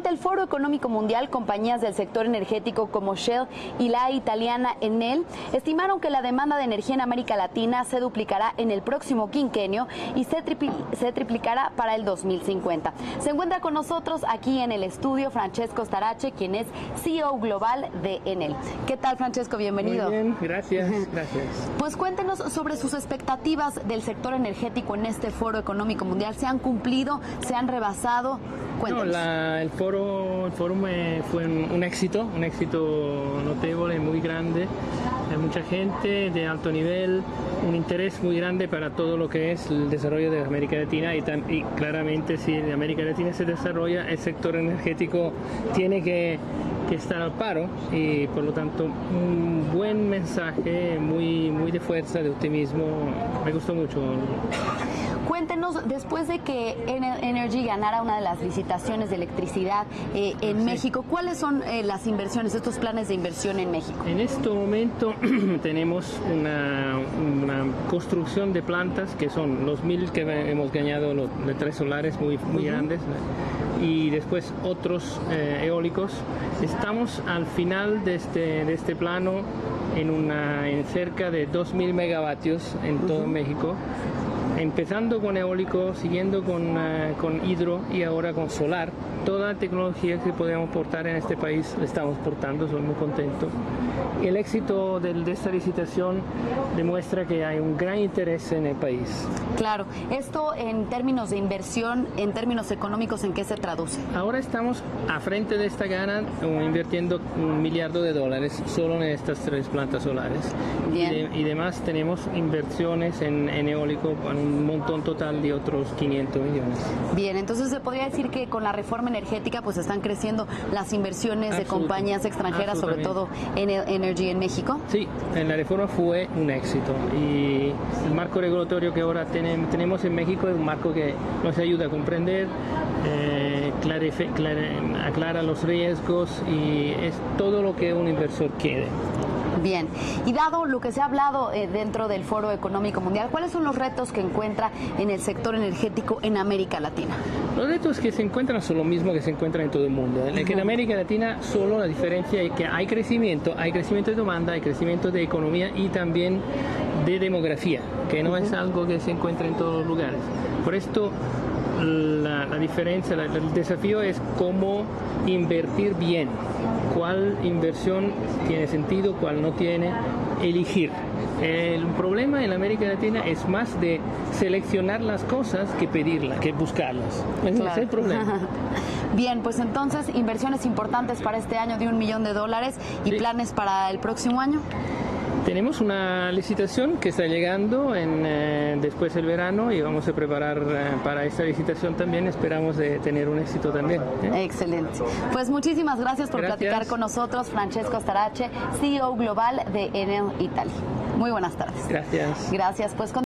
Durante el Foro Económico Mundial, compañías del sector energético como Shell y la italiana Enel estimaron que la demanda de energía en América Latina se duplicará en el próximo quinquenio y se triplicará para el 2050. Se encuentra con nosotros aquí en el estudio Francesco Starace, quien es CEO global de Enel. ¿Qué tal, Francesco? Bienvenido. Muy bien, gracias. Pues cuéntenos sobre sus expectativas del sector energético en este Foro Económico Mundial. ¿Se han cumplido? ¿Se han rebasado? Cuéntenos. El foro fue un éxito notable, muy grande. Hay mucha gente de alto nivel, un interés muy grande para todo lo que es el desarrollo de América Latina y claramente si en América Latina se desarrolla, el sector energético tiene que estar al paro y por lo tanto un buen mensaje, muy de fuerza, de optimismo. Me gustó mucho. Cuéntenos, después de que Enel Energy ganara una de las licitaciones de electricidad en México, ¿cuáles son las inversiones, estos planes de inversión en México? En este momento tenemos una construcción de plantas que son los 1000 que hemos ganado, los de 3 solares muy grandes, y después otros eólicos. Estamos al final de este plano en cerca de 2000 megavatios en todo México. Empezando con eólico, siguiendo con hidro y ahora con solar. Toda la tecnología que podemos portar en este país la estamos portando, soy muy contento. El éxito de esta licitación demuestra que hay un gran interés en el país. Claro, esto en términos de inversión, en términos económicos, ¿en qué se traduce? Ahora estamos a frente de esta gana invirtiendo $1 billion solo en estas 3 plantas solares. Bien. Y además tenemos inversiones en eólico con un montón total de otros 500 millones. Bien, entonces se podría decir que con la reforma energética pues están creciendo las inversiones de compañías extranjeras, sobre todo Enel Energy en México. Sí, la reforma fue un éxito y el marco regulatorio que ahora tenemos en México es un marco que nos ayuda a comprender, aclara los riesgos y es todo lo que un inversor quiere. Bien, y dado lo que se ha hablado dentro del Foro Económico Mundial, ¿cuáles son los retos que encuentra en el sector energético en América Latina? Los retos que se encuentran son lo mismo que se encuentran en todo el mundo. En América Latina solo la diferencia es que hay crecimiento de demanda, hay crecimiento de economía y también de demografía, que no es algo que se encuentra en todos los lugares. Por esto la diferencia, el desafío es cómo invertir bien, cuál inversión tiene sentido, cuál no tiene, elegir. El problema en América Latina es más de seleccionar las cosas que pedirlas, que buscarlas. Ese es el problema. Bien, pues entonces, inversiones importantes para este año de $1 millón y planes para el próximo año. Tenemos una licitación que está llegando después del verano y vamos a preparar para esta licitación también. Esperamos de tener un éxito también. Excelente. Pues muchísimas gracias por platicar con nosotros, Francesco Starace, CEO global de Enel Italy. Muy buenas tardes. Gracias. Gracias. Pues